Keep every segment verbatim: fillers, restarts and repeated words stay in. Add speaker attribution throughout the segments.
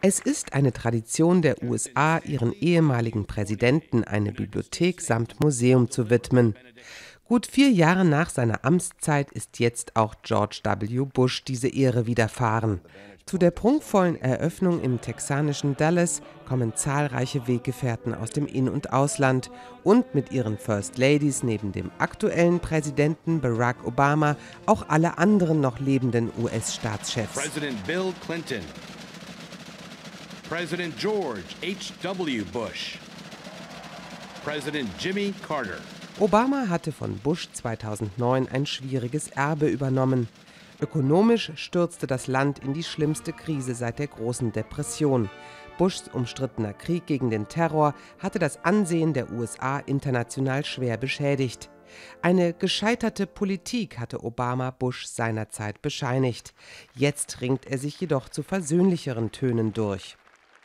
Speaker 1: Es ist eine Tradition der U S A, ihren ehemaligen Präsidenten eine Bibliothek samt Museum zu widmen. Gut vier Jahre nach seiner Amtszeit ist jetzt auch George W. Bush diese Ehre widerfahren. Zu der prunkvollen Eröffnung im texanischen Dallas kommen zahlreiche Weggefährten aus dem In- und Ausland und mit ihren First Ladies neben dem aktuellen Präsidenten Barack Obama auch alle anderen noch lebenden U S-Staatschefs.
Speaker 2: President Bill Clinton, President George H W. Bush, President Jimmy Carter.
Speaker 1: Obama hatte von Bush zweitausendneun ein schwieriges Erbe übernommen. Ökonomisch stürzte das Land in die schlimmste Krise seit der Großen Depression. Bushs umstrittener Krieg gegen den Terror hatte das Ansehen der U S A international schwer beschädigt. Eine gescheiterte Politik hatte Obama Bush seinerzeit bescheinigt. Jetzt ringt er sich jedoch zu versöhnlicheren Tönen durch.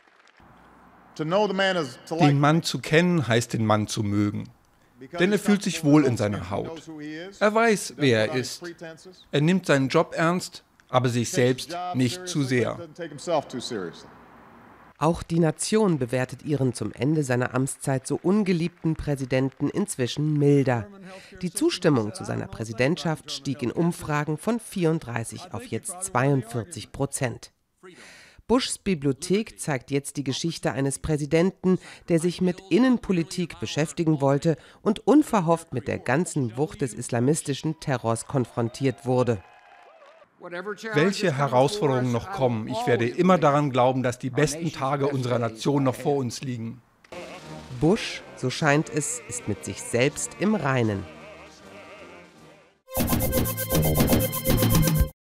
Speaker 3: Den Mann zu kennen, heißt den Mann zu mögen. Denn er fühlt sich wohl in seiner Haut. Er weiß, wer er ist. Er nimmt seinen Job ernst, aber sich selbst nicht zu sehr.
Speaker 1: Auch die Nation bewertet ihren zum Ende seiner Amtszeit so ungeliebten Präsidenten inzwischen milder. Die Zustimmung zu seiner Präsidentschaft stieg in Umfragen von vierunddreißig auf jetzt zweiundvierzig Prozent. Bushs Bibliothek zeigt jetzt die Geschichte eines Präsidenten, der sich mit Innenpolitik beschäftigen wollte und unverhofft mit der ganzen Wucht des islamistischen Terrors konfrontiert wurde.
Speaker 3: Welche Herausforderungen noch kommen, ich werde immer daran glauben, dass die besten Tage unserer Nation noch vor uns liegen.
Speaker 1: Bush, so scheint es, ist mit sich selbst im Reinen.